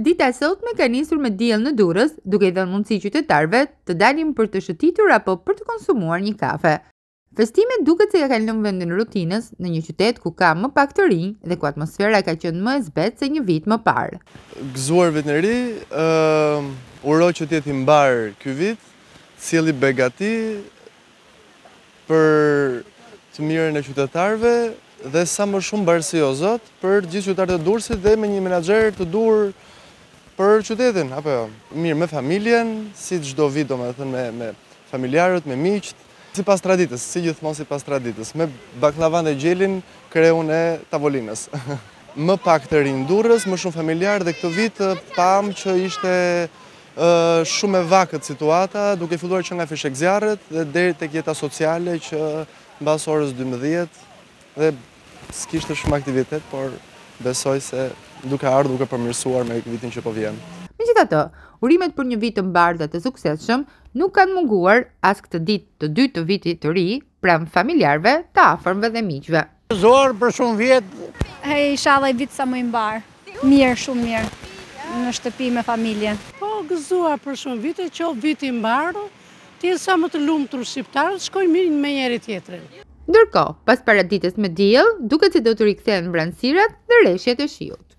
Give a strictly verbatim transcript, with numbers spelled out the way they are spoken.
Dita e sotme ka nisur me diell në Durrës, duke i dhënë mundësi qytetarëve të dalin për të shëtitur apo për të konsumuar një kafe. Festimet duket se ka kalon vendin rutinës në një qytet ku ka më pak të rinj dhe ku atmosfera ka qenë më e zbetë se një vit më parë. Gëzuar vit në ri, uh, uroj që të jetë i mbar ky vit, sjelli begati për të mirën e qytetarëve dhe sa më shumë mbarësi o Zot për gjithë qytetarët e Durrësit dhe me një menaxher të dur për qytetin, apo jo. Mirë me familjen, si çdo vit domethënë me me familjarët, me miqt. Sipas traditës, si gjithmonë sipas traditës, me baklavan dhe gjelin kreun e tavolinës. Më pak të rinj Durrës, më shumë familjar dhe këtë vit pam që ishte uh, shumë e vakët situata, duke filluar që nga fishek zjarret dhe deri tek jeta sociale që mbas orës dymbëdhjetë dhe s'kishte shumë aktivitet, por besoj se duke ardhur duke përmirësuar me vitin që po vjen. Megjithatë, urimet për një vit të mbar dhe të suksesshëm nuk kanë munguar as këtë ditë të dytë të vitit të ri pranë familjarëve, të afërmve dhe miqve. Gëzuar për shumë vjet. Hey, inshallah i vit sa më i mbar. Mirë, shumë mirë. Në shtëpi me familjen. Po, gëzuar për shumë vite, qoftë viti i mbarë, të jenë sa më të lumtur shqiptarët, shkojnë mirë me njëri tjetrin. Ndërkohë, pas paraditës me diell, duket se do të rikthehen vranësirat dhe rreshjet e shiut.